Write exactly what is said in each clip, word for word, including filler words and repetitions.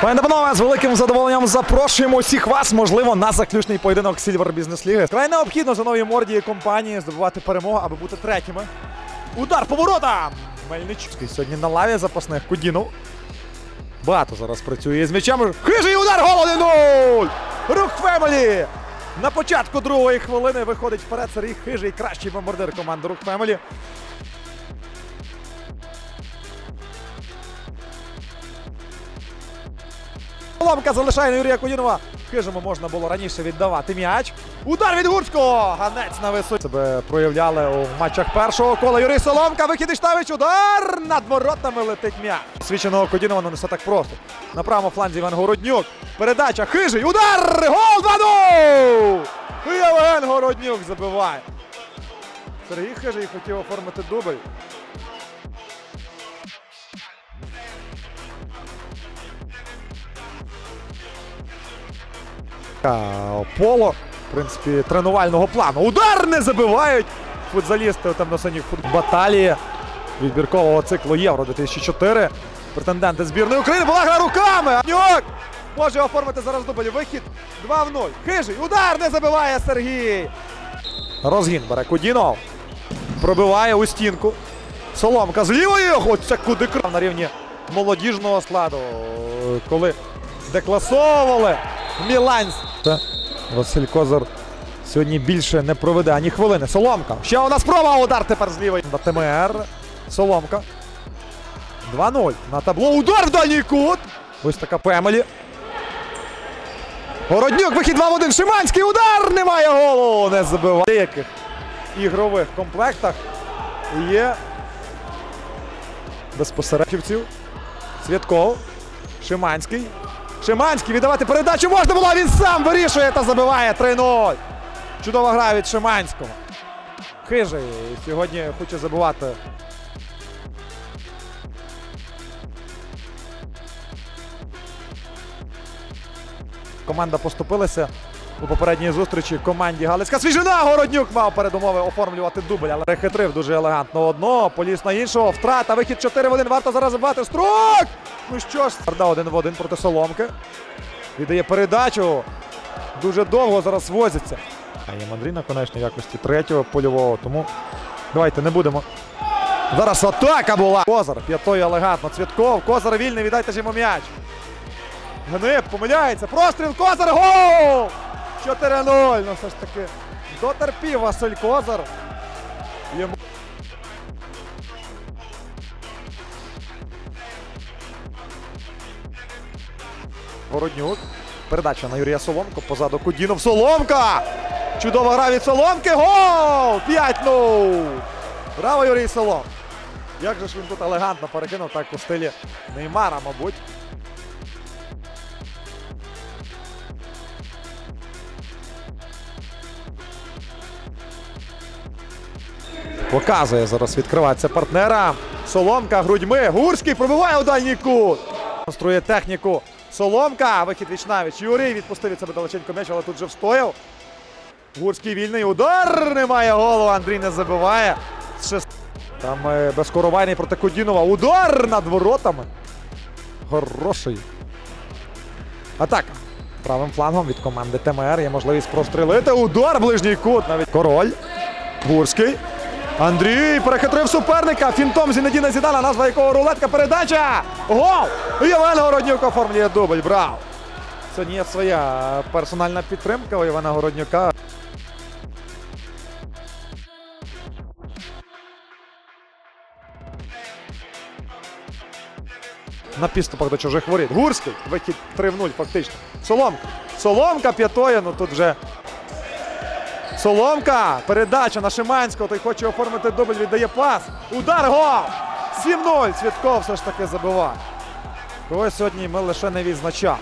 Пане та панове, з великим задоволенням запрошуємо усіх вас, можливо, на заключний поєдинок Silver Business League. Край необхідно за нові морді компанії здобувати перемогу, аби бути третіми. Удар по воротам! Мельничук сьогодні на лаві запасних. Кудінов. Багато зараз працює з м'ячем. Хижий удар, гол один нуль! Рух Фемелі! На початку другої хвилини виходить вперед Сергій Хижий, кращий бомбардир команди Рух Фемелі. Соломка залишає на Юрія Кудінова. Хижому можна було раніше віддавати м'яч. Удар від Гурського! Ганець на висоті. Себе проявляли у матчах першого кола. Юрій Соломка, вихід Іштавич, удар! Над воротами летить м'яч. Свідченого Кудінова, але не все так просто. На правому фланзі Євген Городнюк. Передача, Хижий, удар! Гол два нуль! Євген Городнюк забиває. Сергій Хижий хотів оформити дубль. Поло, в принципі, тренувального плану. Удар не забивають футзалісти у темно-синіх футболах. Баталії відбіркового циклу Євро дві тисячі чотири. Претенденти збірної України. Була гра руками. Нюк може оформити зараз дубль. Вихід два в нуль. Хижий. Удар не забиває Сергій. Розгін бере Кудінов. Пробиває у стінку. Соломка з лівої. Оце куди крав на рівні молодіжного складу. Коли декласовували Міланськ. Василь Козар сьогодні більше не проведе ані хвилини. Соломка. Ще одна спроба. Удар тепер з лівої. ТМР. Соломка. два нуль. На табло. Удар в дальній кут. Ось така Фемелі. Городнюк. Вихід два в один. Шиманський. Удар. Немає голу. Не забиває. В деяких ігрових комплектах є безпосередньо. Святков. Шиманський. Шиманський, віддавати передачу можна було, він сам вирішує та забиває три нуль. Чудова гра від Шиманського. Хижий сьогодні хоче забивати. Команда поступилася у попередній зустрічі команді Галицька Свіжина. Городнюк мав передумови оформлювати дубль, але перехитрив дуже елегантно одного, поліз на іншого. Втрата, вихід чотири в один, варто зараз забивати. Строк! Ну що ж, один в один проти Соломки. Віддає передачу. Дуже довго зараз возиться. А є Мандрій на конечній якості третього польового, тому давайте не будемо. Зараз атака була. Козар п'ятою елегантно. Цвятков. Козар вільний, віддайте ж йому м'яч. Гнип помиляється. Простріл. Козар. Гол! чотири нуль. Ну все ж таки дотерпів Василь Козар. Йому... Городнюк. Передача на Юрія Соломку. Позаду Кудінов. Соломка! Чудова гра від Соломки. Гол! п'ять нуль! Браво, Юрій Соломка! Як же ж він тут елегантно перекинув, так у стилі Неймара, мабуть. Показує зараз відкриватися партнера. Соломка грудьми. Гурський пробиває у дальній кут. Конструє техніку. Соломка. Вихід віч-навіч. Юрій відпустив від себе далеченько м'яч, але тут же встояв. Гурський вільний. Удар. Немає голу. Андрій не забиває. Там безкоровайний проти Кудінова. Удар над воротами. Хороший. Атака. Правим флангом від команди ТМР є можливість прострілити. Удар. Ближній кут. Навіть Король. Гурський. Андрій перехитрив суперника. Фінтом Зінедіна Зідана, назва якого рулетка. Передача. Гол! Євген Городнюк оформлює дубль. Браво! Сьогодні є своя персональна підтримка у Євгена Городнюка. На підступах до чужих воріт. Гурський. Вихід три в нуль фактично. Соломка. Соломка п'ятою. Ну тут вже... Соломка, передача на Шиманського, той хоче оформити дубль, віддає пас. Удар, гол! сім нуль, Цвятков все ж таки забиває. Когось сьогодні ми лише не відзначали.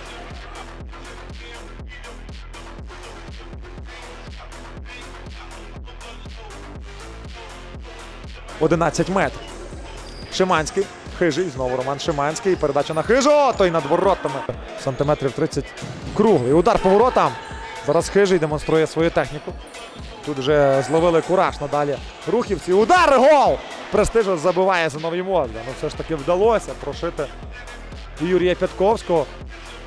одинадцять метрів. Шиманський, Хижий, знову Роман Шиманський, передача на Хижу, той над воротами. Сантиметрів тридцять круглий. Удар по воротам. Зараз Хижий демонструє свою техніку. Тут вже зловили кураж надалі рухівці. Удар, гол! Престижо забиває за нові мозги. Ну все ж таки вдалося прошити Юрія Пятковського.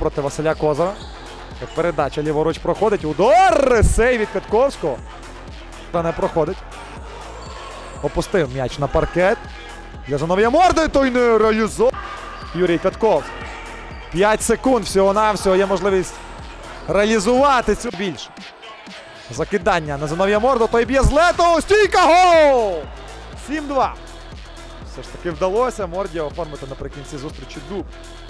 проти Василя Козара. Передача ліворуч проходить. Удар! Сейв від Квятковського. Та не проходить. Опустив м'яч на паркет. Для Зиновія Морди, той не реалізував. Юрій Квятковський. п'ять секунд всього-навсього є можливість реалізувати цю більше. Закидання на Зиновія Морду, той б'є з лету. Стійка, гол! сім-два. Все ж таки вдалося Морді оформити наприкінці зустрічі дуб.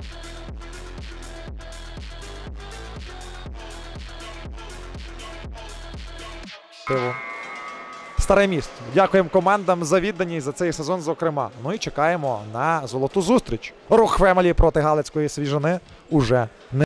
Старе місто. Дякуємо командам за відданість за цей сезон, зокрема. Ну і чекаємо на золоту зустріч. Рух Фемелі проти Галицької Свіжини уже не.